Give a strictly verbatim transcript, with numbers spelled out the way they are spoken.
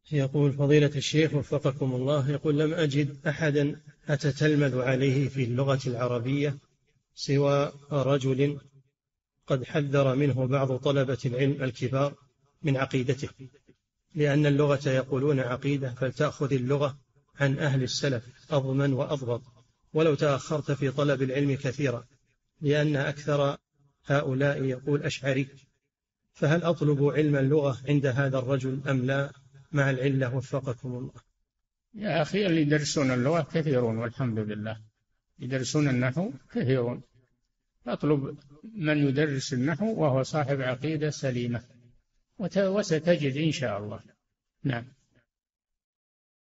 يقول فضيلة الشيخ وفقكم الله، يقول لم أجد أحدا أتتلمذ عليه في اللغة العربية سوى رجل قد حذر منه بعض طلبة العلم الكبار من عقيدته، لأن اللغة يقولون عقيدة، فلتأخذ اللغة عن أهل السلف أضمن وأضبط، ولو تأخرت في طلب العلم كثيرا، لأن أكثر هؤلاء يقول أشعري. فهل أطلب علم اللغة عند هذا الرجل أم لا مع العلة وفقكم الله؟ يا أخي اللي يدرسون اللغة كثيرون والحمد لله، يدرسون النحو كثيرون، أطلب من يدرس النحو وهو صاحب عقيدة سليمة وستجد إن شاء الله. نعم.